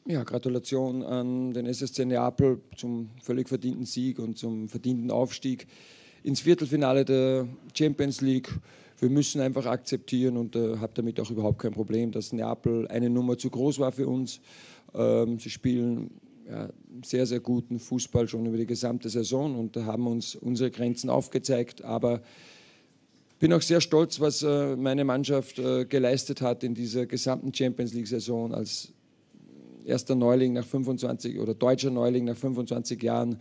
Ja, Gratulation an den SSC Neapel zum völlig verdienten Sieg und zum verdienten Aufstieg ins Viertelfinale der Champions League. Wir müssen einfach akzeptieren und habe damit auch überhaupt kein Problem, dass Neapel eine Nummer zu groß war für uns. Sie spielen ja, sehr, sehr guten Fußball schon über die gesamte Saison und haben uns unsere Grenzen aufgezeigt. Aber ich bin auch sehr stolz, was meine Mannschaft geleistet hat in dieser gesamten Champions League-Saison als erster Neuling nach 25 oder deutscher Neuling nach 25 Jahren.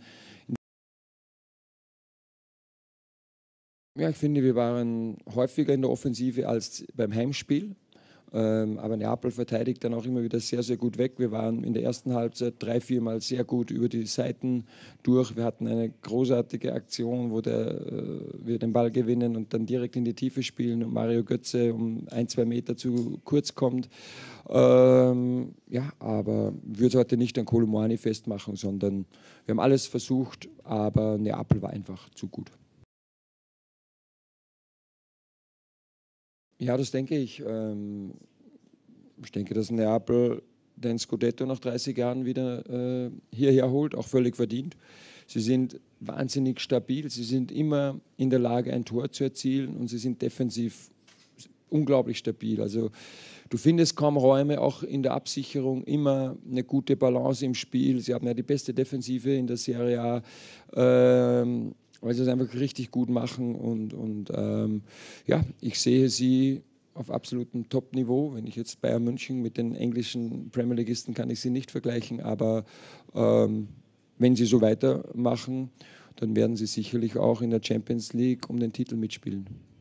Ja, ich finde, wir waren häufiger in der Offensive als beim Heimspiel. Aber Neapel verteidigt dann auch immer wieder sehr, sehr gut weg. Wir waren in der ersten Halbzeit 3-4 Mal sehr gut über die Seiten durch. Wir hatten eine großartige Aktion, wo wir den Ball gewinnen und dann direkt in die Tiefe spielen und Mario Götze um 1-2 Meter zu kurz kommt. Ja, aber ich würde heute nicht an Kolo Muani festmachen, sondern wir haben alles versucht, aber Neapel war einfach zu gut. Ja, das denke ich. Ich denke, dass Neapel den Scudetto nach 30 Jahren wieder hierher holt, auch völlig verdient. Sie sind wahnsinnig stabil, sie sind immer in der Lage, ein Tor zu erzielen und sie sind defensiv unglaublich stabil. Also du findest kaum Räume, auch in der Absicherung immer eine gute Balance im Spiel. Sie haben ja die beste Defensive in der Serie A. Weil sie es einfach richtig gut machen und ja, ich sehe sie auf absolutem Top-Niveau. Wenn ich jetzt Bayern München mit den englischen Premier Leagueisten kann ich sie nicht vergleichen, aber wenn sie so weitermachen, dann werden sie sicherlich auch in der Champions League um den Titel mitspielen.